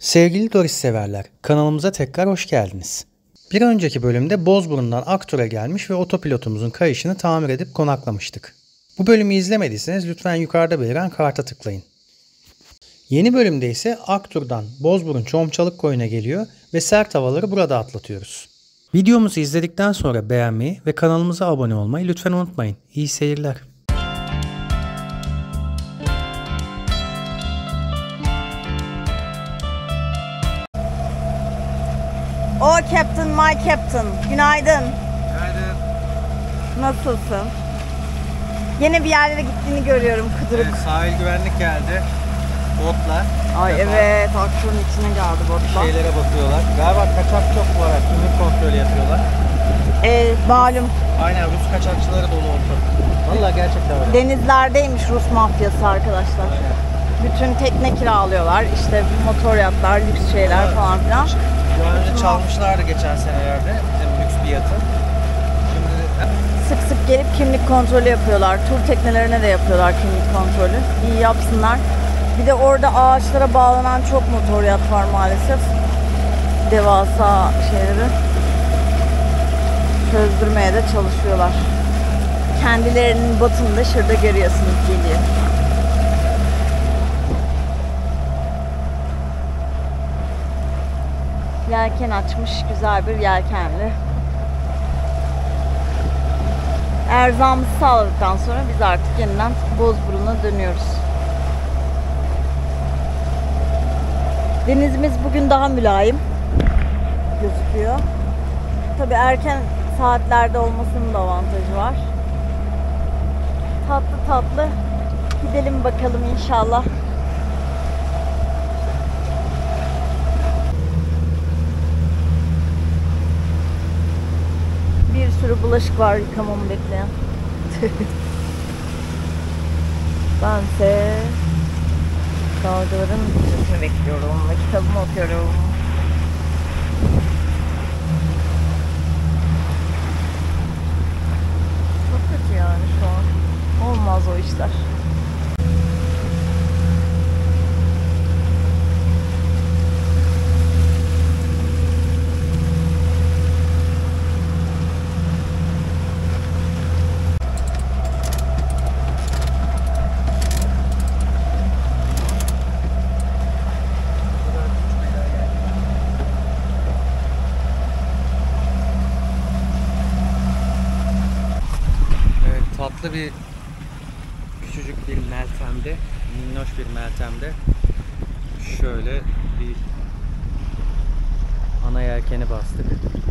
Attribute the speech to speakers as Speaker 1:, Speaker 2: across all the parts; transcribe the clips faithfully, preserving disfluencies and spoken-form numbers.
Speaker 1: Sevgili Doris severler, kanalımıza tekrar hoş geldiniz. Bir önceki bölümde Bozburun'dan Aktur'a gelmiş ve otopilotumuzun kayışını tamir edip konaklamıştık. Bu bölümü izlemediyseniz lütfen yukarıda beliren karta tıklayın. Yeni bölümde ise Aktur'dan Bozburun Çomçalık Koyu'na geliyor ve sert havaları burada atlatıyoruz. Videomuzu izledikten sonra beğenmeyi ve kanalımıza abone olmayı lütfen unutmayın. İyi seyirler.
Speaker 2: O Captain, my Captain. Günaydın.
Speaker 3: Günaydın.
Speaker 2: Nasılsın? Yine bir yerlere gittiğini görüyorum kıdırık.
Speaker 3: Evet, sahil güvenlik geldi. Botla.
Speaker 2: Ay
Speaker 3: Defa
Speaker 2: evet, Aktur'un içine geldi botla.
Speaker 3: Şeylere bakıyorlar. Galiba kaçak çok var. Kimlik kontrolü yapıyorlar.
Speaker 2: Ee, malum.
Speaker 3: Aynen, Rus kaçakçıları dolu ortalık. Vallahi gerçekten öyle.
Speaker 2: Denizlerdeymiş Rus mafyası arkadaşlar.
Speaker 3: Aynen.
Speaker 2: Bütün tekne kiralıyorlar. İşte motor yatlar, lüks şeyler
Speaker 3: Evet.
Speaker 2: falan filan.
Speaker 3: Daha önce çalmışlardı geçen senelerde bizim lüks bir yatı. Şimdi
Speaker 2: Sık sık gelip kimlik kontrolü yapıyorlar. Tur teknelerine de yapıyorlar kimlik kontrolü. İyi yapsınlar. Bir de orada ağaçlara bağlanan çok motor yat var maalesef. Devasa şeyleri çözdürmeye de çalışıyorlar. Kendilerinin batını da şurada görüyorsunuz geliyor. Yelken açmış güzel bir yelkenli. Erzağımızı sağladıktan sonra biz artık yeniden Bozburun'a dönüyoruz. Denizimiz bugün daha mülayim gözüküyor. Tabii erken saatlerde olmasının da avantajı var. Tatlı tatlı gidelim bakalım inşallah. Bir sürü bulaşık var yıkamamı bekleyen. Bense dalgaların gitmesini bekliyorum ve kitabımı okuyorum. Çok kötü yani şu an. Olmaz o işler.
Speaker 3: tatlı bir küçücük bir meltemde, minnoş bir meltemde şöyle bir ana yelkeni bastık.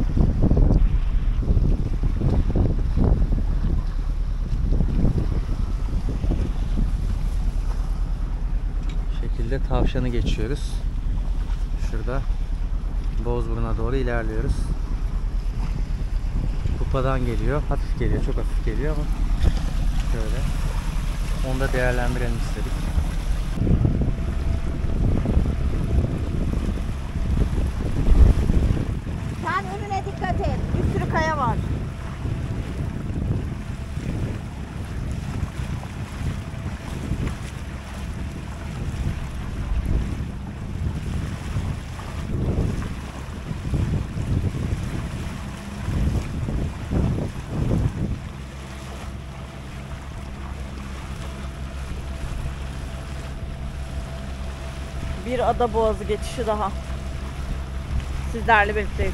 Speaker 3: Bu şekilde tavşanı geçiyoruz. Şurada Bozburun'a doğru ilerliyoruz. Kupadan geliyor. Hafif geliyor. Çok hafif geliyor ama şöyle. Onu da değerlendirelim istedik.
Speaker 2: Sen önüne dikkat et. Bir sürü kaya var. Bir ada boğazı geçişi daha. Sizlerle birlikteyiz.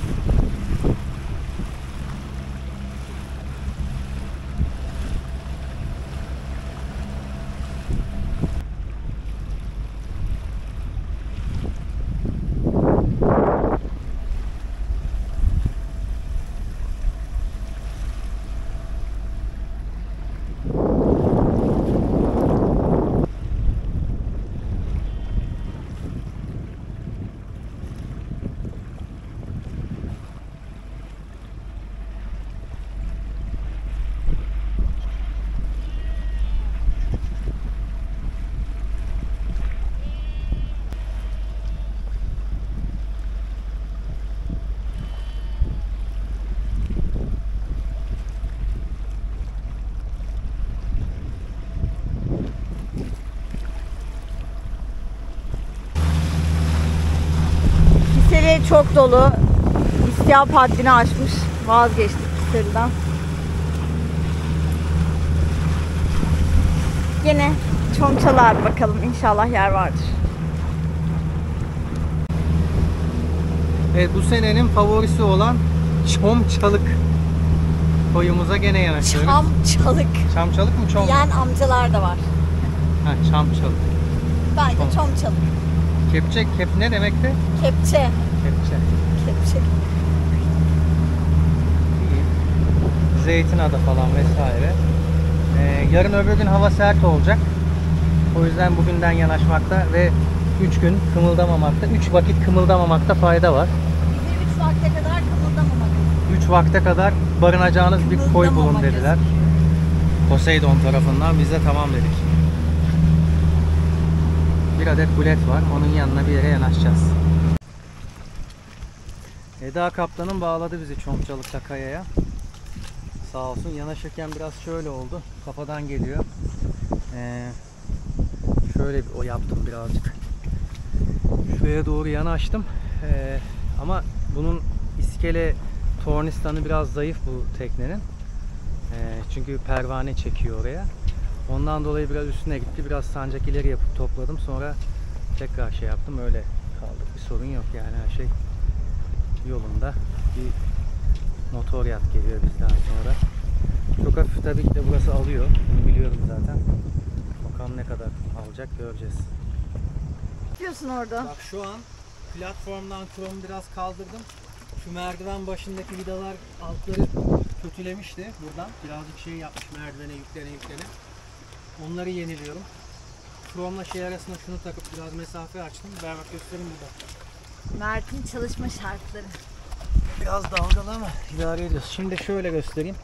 Speaker 2: Kuzey çok dolu. İstiyap haddini aşmış. Vazgeçtik seriden. Yine Çomçalar bakalım. İnşallah yer vardır.
Speaker 3: Evet, bu senenin favorisi olan Çomçalık koyumuza gene yanaşıyoruz.
Speaker 2: Çamçalık.
Speaker 3: Çamçalık mı çom?
Speaker 2: Diyen amcalar da var.
Speaker 3: Ha, çamçalık.
Speaker 2: Bence
Speaker 3: Çom.
Speaker 2: Çomçalık.
Speaker 3: Kepçe, kep ne demekti?
Speaker 2: Kepçe.
Speaker 3: Kepçe.
Speaker 2: Kepçe.
Speaker 3: İyi. Zeytinada falan vesaire. Ee, yarın öbür gün hava sert olacak. O yüzden bugünden yanaşmakta ve üç gün kımıldamamakta, üç vakit kımıldamamakta fayda var.
Speaker 2: Bize üç vakte kadar kımıldamamak.
Speaker 3: üç vakte kadar barınacağınız bir koy bulun dediler. Poseidon tarafından, biz de tamam dedik. Bir adet bulet var, onun yanına bir yere yanaşacağız. Eda Kaptan'ın bağladı bizi Çomçalık'ta kayaya. Sağ olsun, yanaşırken biraz şöyle oldu, kafadan geliyor. Ee, şöyle bir o yaptım birazcık. Şuraya doğru yanaştım. Ee, ama bunun iskele tornistanı biraz zayıf bu teknenin. Ee, çünkü pervane çekiyor oraya. Ondan dolayı biraz üstüne gitti. Biraz sancak ileri yapıp topladım. Sonra tekrar şey yaptım. Öyle kaldık. Bir sorun yok yani, her şey yolunda. Bir motor yat geliyor bizden sonra. Çok hafif tabii ki de burası alıyor. Bunu biliyorum zaten. Bakalım ne kadar alacak, göreceğiz.
Speaker 2: Ne yapıyorsun orada?
Speaker 3: Bak şu an platformdan kromu biraz kaldırdım. Şu merdiven başındaki vidalar altları kötülemişti buradan. Birazcık şey yapmış, merdivene yüklene yüklene. Onları yeniliyorum. Kromla şey arasında şunu takıp biraz mesafe açtım. Ben bak göstereyim burada.
Speaker 2: Mert'in çalışma şartları.
Speaker 3: Biraz dalgalı ama idare ediyoruz. Şimdi şöyle göstereyim.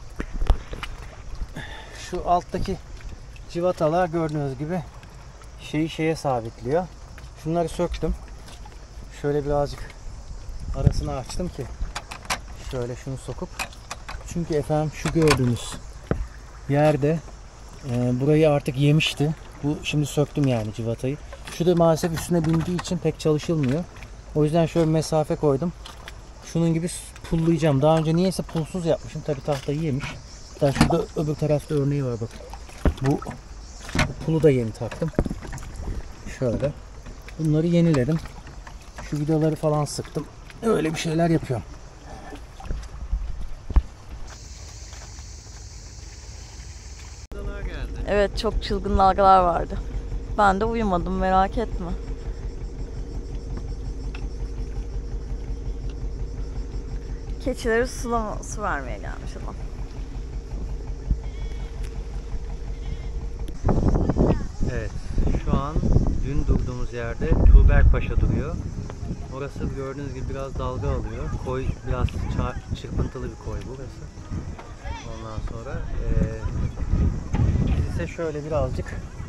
Speaker 3: Şu alttaki civatalar gördüğünüz gibi şeyi şeye sabitliyor. Şunları söktüm. Şöyle birazcık arasını açtım ki şöyle şunu sokup, çünkü efendim şu gördüğünüz yerde e, burayı artık yemişti. Bu şimdi söktüm yani civatayı. Şu da maalesef üstüne bindiği için pek çalışılmıyor. O yüzden şöyle bir mesafe koydum. Şunun gibi pullayacağım. Daha önce niyeyse pulsuz yapmışım. Tabi tahtayı yemiş. Daha şurada öbür tarafta örneği var bak. Bu, bu pulu da yeni taktım. Şöyle. Bunları yeniledim. Şu vidaları falan sıktım. Öyle bir şeyler yapıyorum.
Speaker 2: Evet, çok çılgın dalgalar vardı. Ben de uyumadım, merak etme. Keçileri sulama, su vermeye gelmiş adam.
Speaker 3: Evet, şu an dün durduğumuz yerde Tuğberkpaşa duruyor. Orası gördüğünüz gibi biraz dalga alıyor. Koy biraz çırpıntılı bir koy burası. Ondan sonra ee, biz ise şöyle birazcık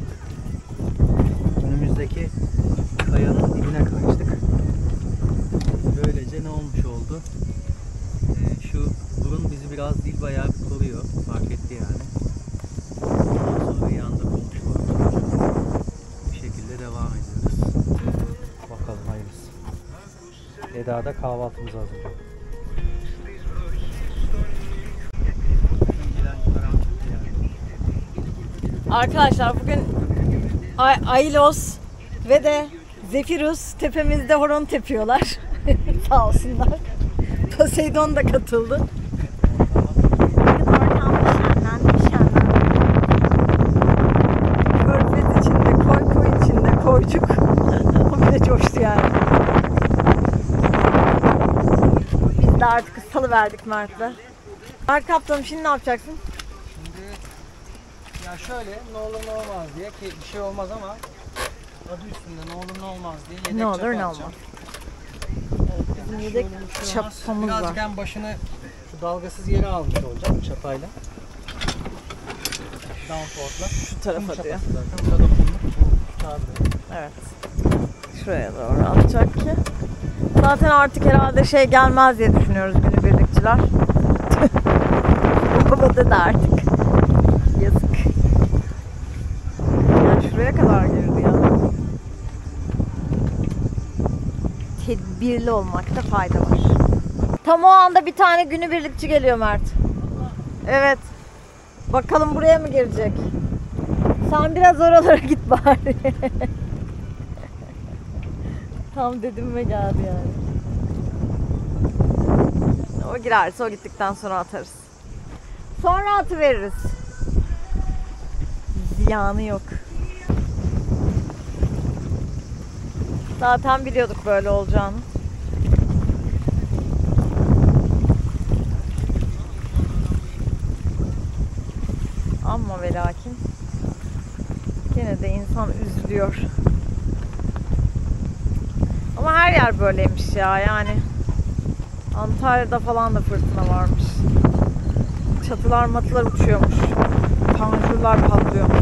Speaker 3: önümüzdeki kayanın dibine kaçtık. Böylece ne olmuş oldu? Ee, şu burun bizi biraz değil bayağı koruyor. Fark etti yani. Ondan sonra yanda bulmuş olduk. Bu şekilde devam ediyoruz. Bakalım hayırlısı. Eda da kahvaltımızı hazırlıyor.
Speaker 2: Arkadaşlar bugün Ay Aylos ve de Zephyrus tepemizde horon tepiyorlar. Sağ olsunlar. Poseidon da katıldı. Körfez içinde, koy koy içinde, koycuk. O bile coştu yani. Biz de artık salıverdik Mert'le. Mert kaptanım, şimdi ne yapacaksın?
Speaker 3: Şimdi ya şöyle ne olur ne olmaz diye, ki bir şey olmaz ama adı üstünde ne olur ne olmaz diye yedek
Speaker 2: Ne olur
Speaker 3: çapa
Speaker 2: ne
Speaker 3: atacağım.
Speaker 2: olmaz. Bizim yedek
Speaker 3: Bir şey olmaz.
Speaker 2: çapamız var.
Speaker 3: Birazcık hem başını şu dalgasız yere almış olacağım çapayla. Downforce'la.
Speaker 2: Şu tarafa
Speaker 3: Kum
Speaker 2: diyor.
Speaker 3: çapası zaten. Burada kumluk, bu tabiri.
Speaker 2: Evet. Şuraya doğru atacak ki. Zaten artık herhalde şey gelmez diye düşünüyoruz günübirlikçiler. Baba dedi artık. Yazık. Yani şuraya kadar girdi ya. tedbirli olmakta fayda var. Tam o anda bir tane günübirlikçi geliyor Mert. Evet. Bakalım buraya mı girecek? Sen biraz oralara git bari. Tam dedim ve geldi yani. O girerse o gittikten sonra atarız. Sonra atıveririz. Ziyanı yok. Zaten biliyorduk böyle olacağını. Ama ve lakin gene de insan üzülüyor. Ama her yer böyleymiş ya, yani Antalya'da falan da fırtına varmış. Çatılar matılar uçuyormuş. Panjurlar patlıyormuş.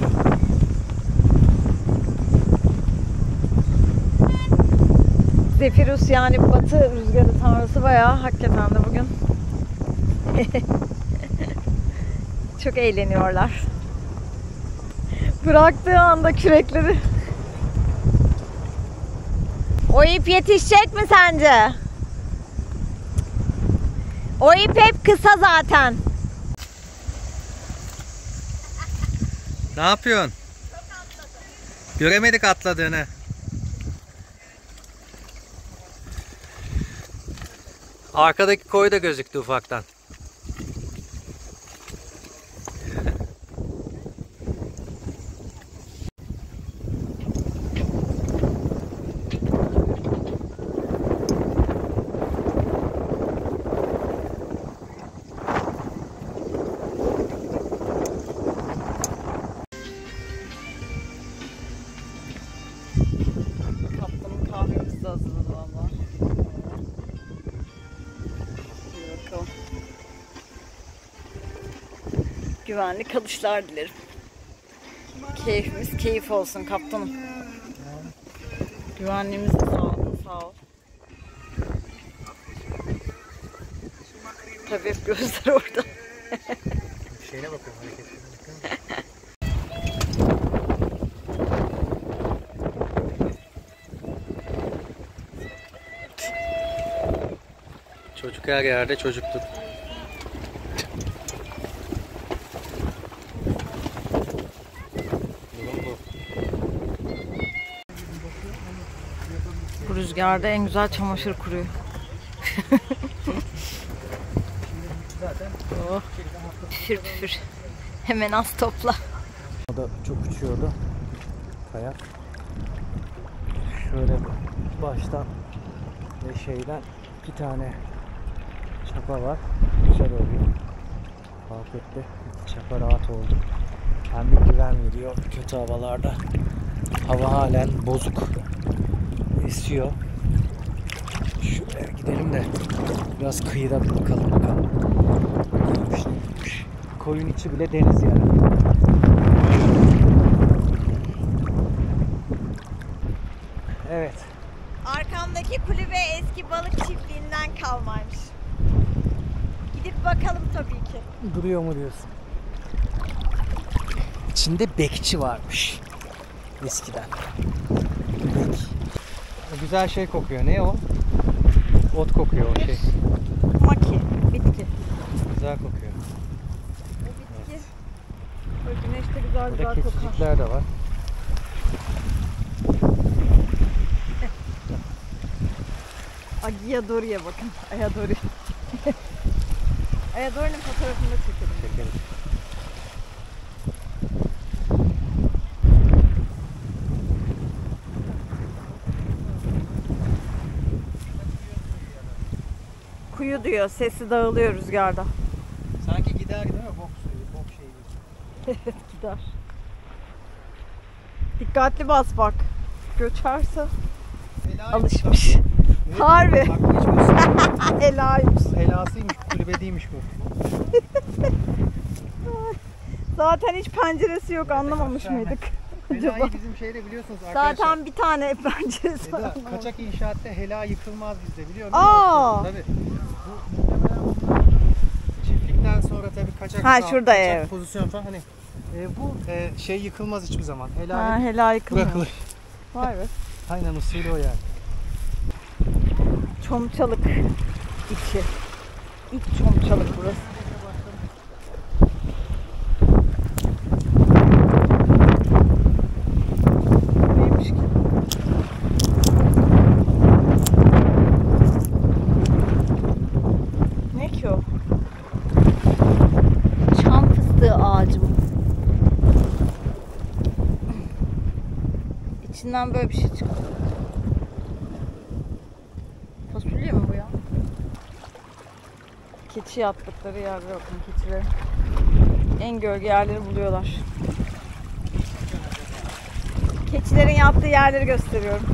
Speaker 2: Zephyrus yani batı rüzgarı tanrısı bayağı hakikaten de bugün çok eğleniyorlar. Bıraktığı anda kürekleri. O ip yetişecek mi sence? O ip hep kısa zaten.
Speaker 3: Ne yapıyorsun? Göremedik atladığını. Arkadaki koy da gözüktü ufaktan.
Speaker 2: Kaptanın kahvemiz de hazırladı valla. Bakalım. Güvenli kalışlar dilerim. Keyfimiz keyif olsun kaptanım. Güvenliğimiz de sağ olun, sağ ol. Tabii hep gözler orada.
Speaker 3: Şeyine bakıyorum, hareketlerine bakıyorum. Çocuk her yerde çocuktur.
Speaker 2: Bu rüzgarda en güzel çamaşır kuruyor. Oh, püfür püfür. Hemen az topla.
Speaker 3: O da çok uçuyordu. Kayak. Şöyle baştan ve şeyden iki tane çapa var. Güzel oluyor. Fark etti. İki çapa rahat oldu. Hem bir güven veriyor kötü havalarda. Hava halen bozuk. Esiyor. Şuraya gidelim de biraz kıyıda bakalım bakalım. Neymiş neymiş. Koyun içi bile deniz yani. Evet.
Speaker 2: Arkamdaki kulübe eski balık çiftliğinden kalmaymış. Gidip bakalım tabii ki.
Speaker 3: Duruyor mu diyorsun? İçinde bekçi varmış. Eskiden. Bek. O güzel şey kokuyor. Ne o? Ot kokuyor o şey.
Speaker 2: Maki, bitki.
Speaker 3: Güzel kokuyor.
Speaker 2: O bitki. Böyle güneşte güzel güzel
Speaker 3: Burada
Speaker 2: kokar.
Speaker 3: keçicikler de var.
Speaker 2: Agiadori'ye bakın. Ayadori. Ayadori'nin fotoğrafını da çekelim.
Speaker 3: Çekelim.
Speaker 2: Kuyu diyor. Sesi dağılıyor rüzgarda.
Speaker 3: Sanki gider değil mi? Bok suyu, bok şeyi.
Speaker 2: Evet gider. Dikkatli bas bak. Göçerse alışmış. Harbi. Helaymış.
Speaker 3: Helasıymış, kulübedeymiş bu.
Speaker 2: Zaten hiç penceresi yok, anlamamış
Speaker 3: aşağı
Speaker 2: mıydık?
Speaker 3: Helayı bizim şeyde biliyorsunuz arkadaşlar.
Speaker 2: Zaten bir tane penceresi var.
Speaker 3: Eda, kaçak inşaatta hela yıkılmaz bizde biliyor musun?
Speaker 2: Aa!
Speaker 3: Tabii. Bu muhtemelen bunlar çiftlikten sonra tabii kaçak,
Speaker 2: Ha,
Speaker 3: sağ-
Speaker 2: şurada
Speaker 3: kaçak
Speaker 2: ev.
Speaker 3: pozisyon falan hani e, bu e, şey yıkılmaz hiçbir zaman. Hela
Speaker 2: Ha,
Speaker 3: hep
Speaker 2: helal yıkılmıyor.
Speaker 3: bırakılır.
Speaker 2: Vay be.
Speaker 3: Aynen usulü o yani.
Speaker 2: Çomçalık içi. İç Çomçalık burası. Neymiş ki? Ne ki o? Çam fıstığı ağacı mı? İçinden böyle bir şey çıktı. Fasulye mi bu ya? Keçi yattıkları yerde bakın, keçiler. En gölge yerleri buluyorlar. Keçilerin yattığı yerleri gösteriyorum.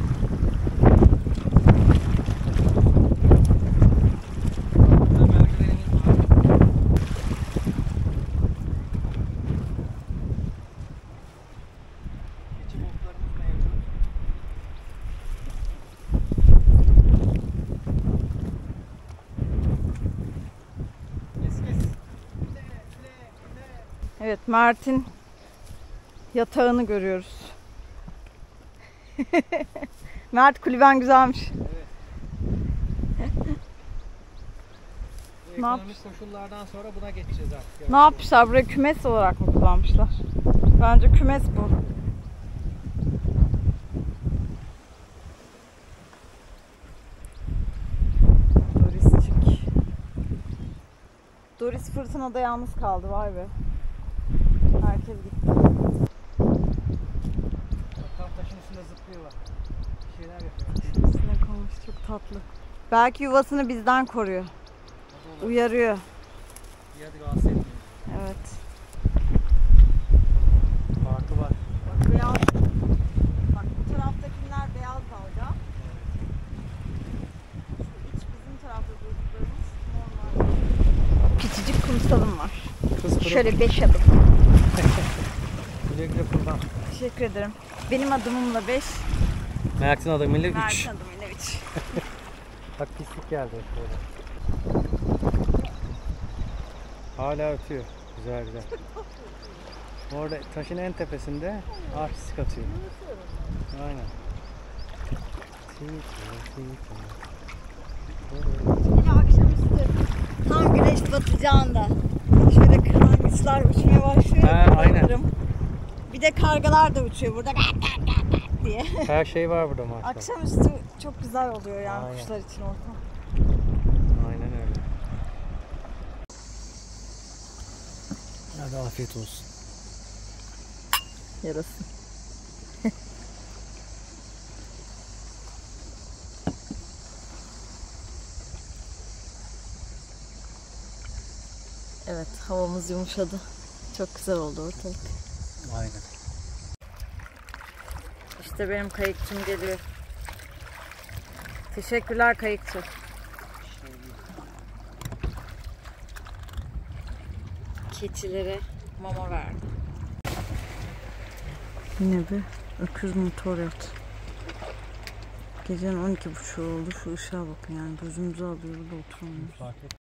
Speaker 2: Evet, Mert'in yatağını görüyoruz. Mert, kulüben güzelmiş.
Speaker 3: Evet.
Speaker 2: Ne
Speaker 3: Ekonomik koşullardan sonra buna geçeceğiz artık.
Speaker 2: Ne yapmışlar? Burayı kümes olarak mı kullanmışlar? Bence kümes bu. Dorisçik. Doris fırtınada yalnız kaldı, vay be. Herkes gitti.
Speaker 3: Tam taşın üstünde zıplıyorlar. Bir şeyler yapıyor.
Speaker 2: Üstüne konmuş, çok tatlı. Belki yuvasını bizden koruyor. Uyarıyor.
Speaker 3: Ya da rahatsız etmiyor.
Speaker 2: Evet.
Speaker 3: Farkı var.
Speaker 2: Bak beyaz. Bak bu taraftakiler beyaz dalga. Şu iç bizim tarafta duyduklarımız normal. Küçücük kumsalım var.
Speaker 3: Kız kırık.
Speaker 2: Şöyle beş adım.
Speaker 3: Güle güle kurban.
Speaker 2: Teşekkür ederim. Benim adımımla beş.
Speaker 3: Mert'in adımıyla üç.
Speaker 2: Mert'in adımıyla üç.
Speaker 3: Bak pislik geldi böyle. Hala ötüyor. Güzel güzel. Orada taşın en tepesinde artistik atıyor. Aynen.
Speaker 2: Yine akşamüstü tam güneş batacağında şöyle kırlangıçlar uçmaya başlıyor.
Speaker 3: Ha, aynen.
Speaker 2: Bayılırım. Bir de kargalar da uçuyor burada diye.
Speaker 3: Her şey var burada maşallah.
Speaker 2: Akşamüstü çok güzel oluyor yani
Speaker 3: Aynen.
Speaker 2: kuşlar için ortam.
Speaker 3: Aynen öyle. Hadi afiyet olsun.
Speaker 2: Yarasın. Evet, havamız yumuşadı. Çok güzel oldu ortalık.
Speaker 3: Aynen.
Speaker 2: İşte benim kayıkçım geliyor. Teşekkürler kayıkçı. Keçilere mama verdi. Yine bir öküz motor yat. Gecenin on iki buçuk oldu. Şu ışığa bakın yani, gözümüzü alıyor, burada oturmuyoruz.
Speaker 3: Fark et.